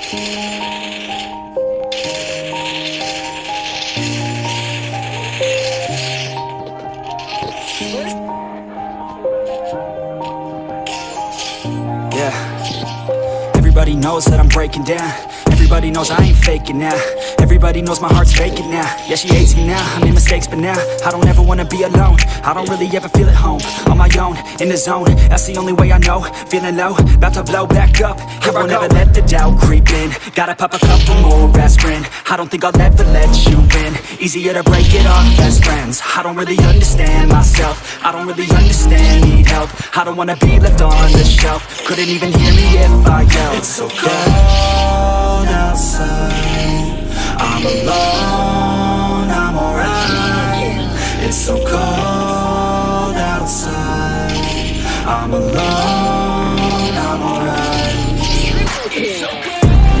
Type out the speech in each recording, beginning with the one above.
Yeah. Everybody knows that I'm breaking down. Everybody knows I ain't faking now. Everybody knows my heart's vacant now. Yeah, she hates me now, I made mistakes, but now I don't ever wanna be alone. I don't really ever feel at home. On my own, in the zone, that's the only way I know. Feeling low, about to blow back up. I won't ever let the doubt creep in. Gotta pop a couple more aspirin. I don't think I'll ever let you in. Easier to break it off best friends. I don't really understand myself. I don't really understand, need help. I don't wanna be left on the shelf. Couldn't even hear me if I yelled. It's so cold outside, I'm alone, I'm alright. It's so cold outside, I'm alone, I'm alright. It's so cold.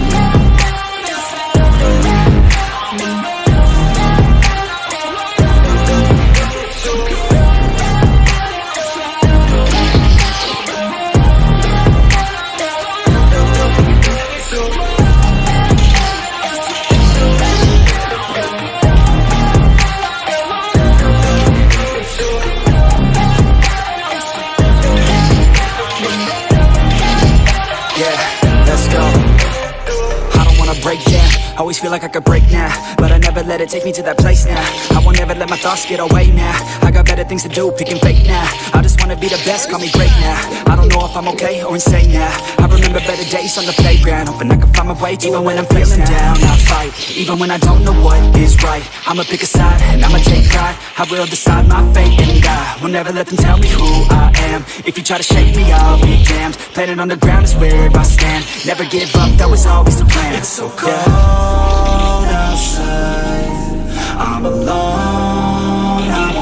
Always feel like I could break now, but I never let it take me to that place now. I won't ever let my thoughts get away now. I got better things to do, picking fake now. I just wanna be the best, call me great now. I don't know if I'm okay or insane now. I remember better days on the playground, hoping I can find my way. Even when I'm feeling down, I fight. Even when I don't know what is right, I'ma pick a side and I'ma take pride. I will decide my fate and die. Will never let them tell me who I am. If you try to shake me, I'll be damned. Planet on the ground is where I stand. Never give up, that was always the plan. It's so cold outside, I'm alone, I'm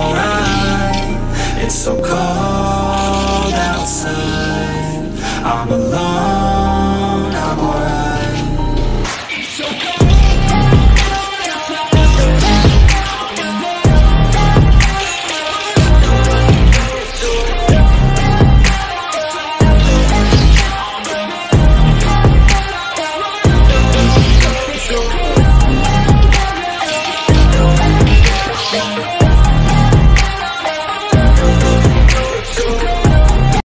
alright. It's so cold outside, I'm alone.